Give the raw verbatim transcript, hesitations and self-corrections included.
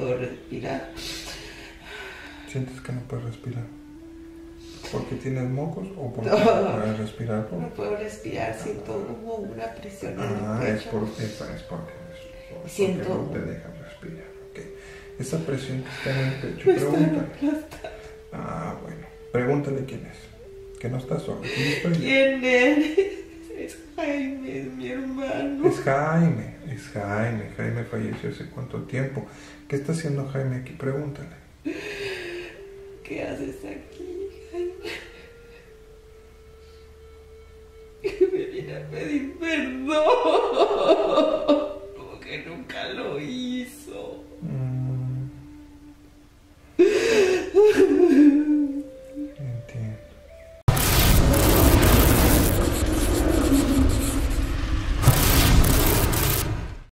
puedo respirar. ¿Sientes que no puedes respirar? ¿Porque tienes mocos o porque No, no puedes respirar? ¿Por? No puedo respirar, siento como una presión en Ah, el es, pecho. por, es, es porque, es porque Siento... no te dejan respirar. Okay. Esa presión que está en el pecho, Me pregúntale. están aplastando. Ah, bueno. Pregúntale quién es. Que no está solo. ¿Quién eres? Es Jaime, es mi hermano. Es Jaime, es Jaime. Jaime falleció hace cuánto tiempo. ¿Qué está haciendo Jaime aquí? Pregúntale. ¿Qué haces aquí, Jaime? Me vine a pedir perdón.